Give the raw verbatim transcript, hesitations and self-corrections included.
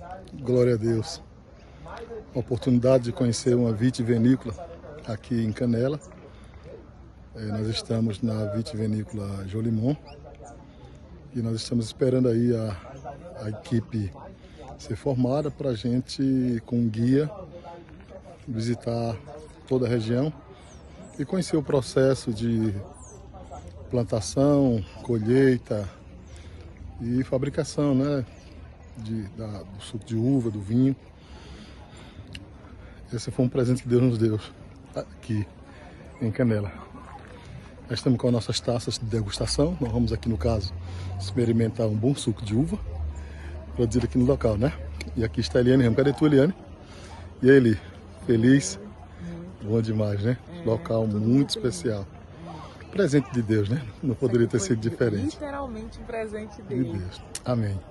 Glória a Deus. A oportunidade de conhecer uma vitivinícola aqui em Canela. É, nós estamos na vitivinícola Jolimon e nós estamos esperando aí a, a equipe ser formada para a gente, com um guia, visitar toda a região e conhecer o processo de plantação, colheita e fabricação, né, de, da, do suco de uva, do vinho. Esse foi um presente que Deus nos deu aqui em Canela. Nós estamos com as nossas taças de degustação. Nós vamos aqui, no caso, experimentar um bom suco de uva produzido aqui no local, né? E aqui está a Eliane Ramos. Cadê tu, Eliane? E aí, Eli? Feliz? Bom demais, né? É, local muito, muito especial. Presente de Deus, né? Não poderia ter sido diferente. Literalmente um presente De dele. Deus. Amém.